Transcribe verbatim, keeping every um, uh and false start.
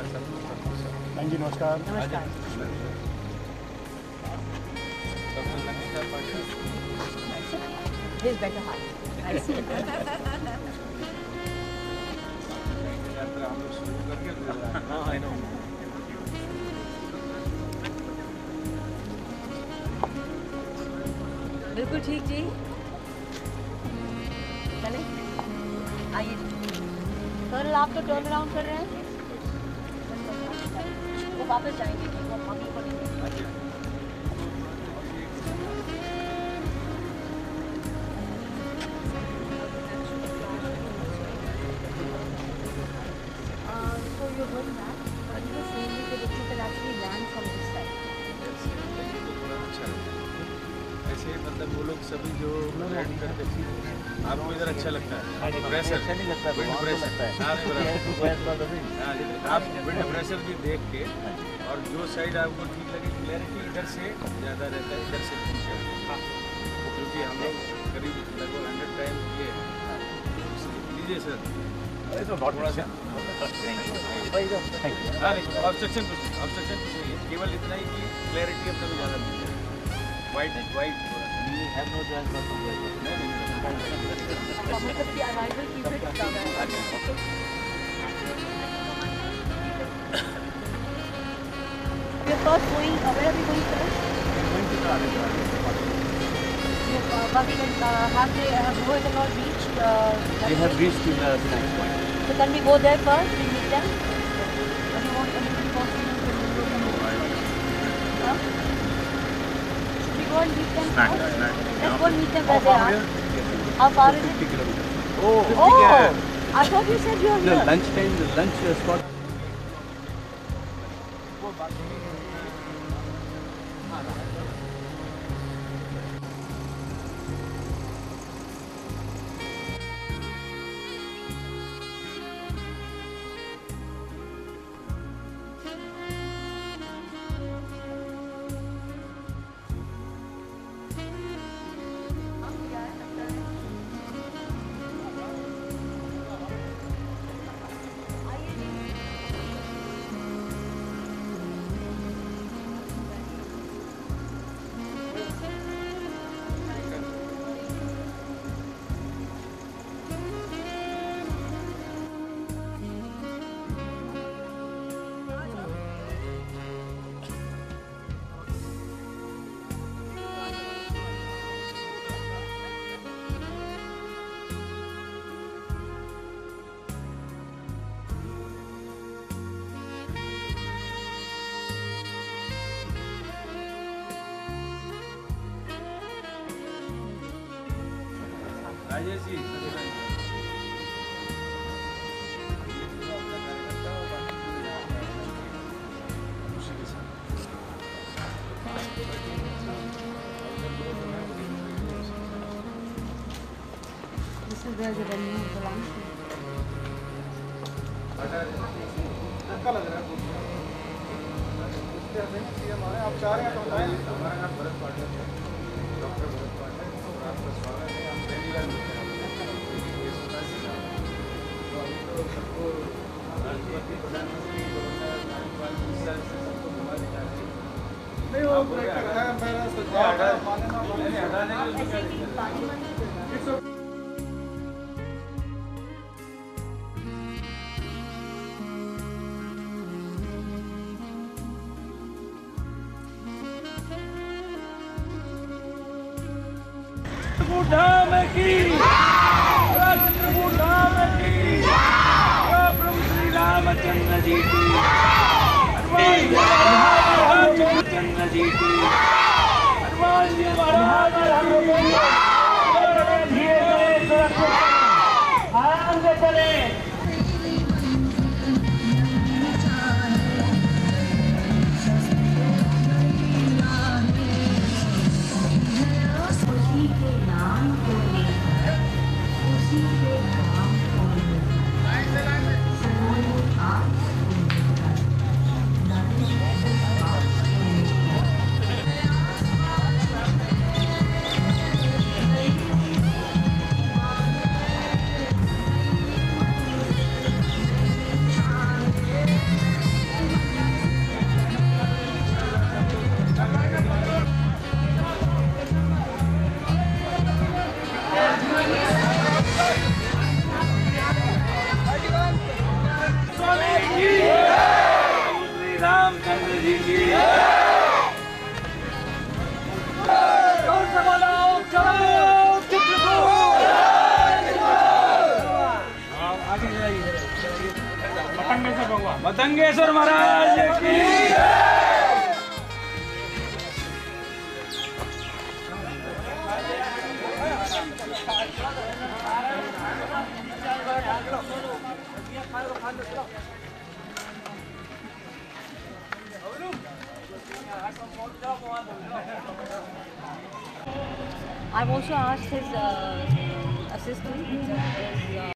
जी नमस्कार। नमस्कार। Doctor Nandita Pathak. This better heart. I see. यात्रा हम लोग शुरू करके हाँ आई नो। बिल्कुल ठीक जी। चले आइए। सर आप तो टर्न अराउंड कर रहे हैं, वो वापस जाएंगे जी, वो आगे बढ़ेंगे। So you're going back, but you were saying that if you can actually land from this side. अच्छा ऐसे मतलब वो लोग सभी जो राइड करते हैं आपको इधर अच्छा लगता है? प्रेशर अच्छा नहीं लगता, विंड प्रेशर आप विंड प्रेशर भी देख के और जो साइड आपको ठीक लगे, क्लैरिटी इधर से ज़्यादा रहता है, इधर से क्योंकि हम लोग करीब लगभग हंड्रेड टाइम किए लीजिए सर। इसमें बहुत थोड़ा सा थैंक यू। हाँ नहीं ऑब्स्ट्रक्शन कुछ नहीं, ऑब्स्ट्रक्शन कुछ नहीं है, केवल इतना ही कि क्लैरिटी अब तक ज़्यादा नहीं है। White white We have no choice but to get it. मतलब कि arrival की फिट कर रहा है। We are first going, uh, where are we going first? Going to the You, uh, but we can, uh, have they, have boys and all reached? Uh, They have reached to the snack point. So can we go there first and meet them? Or do you want anybody wants to meet them? Huh? Should we go and meet them Snack, first? snack. Let's go and meet them where they are. How far is it? fifty kilometers. Oh, Oh! I thought you said you are the here. lunch time, the lunch uh, spot. Rajesh ji This is where the venue belongs to. धक्का लग रहा है आप चाह रहे हैं तो बताएं। हमारा नाम भरत पाठक है, डॉक्टर भरत पाठक, और आपका स्वागत है। हम पहली बार मिलते हैं तो अभी तो सबको राष्ट्रपति प्रधानमंत्री दो हज़ार बीस साल से सबको घुमा दिखा रहे हैं। नहीं वो मेरा सुझाव हटाने के लिए धाम की चित्रकूट धाम की प्रभु श्री रामचंद्र जी की हनुमान जी रामचंद्र जी की हनुमान जी महाराज धीरे धीरे आराम से चले। गंगेश्वर महाराज की I've also asked his uh, assistant, his, uh,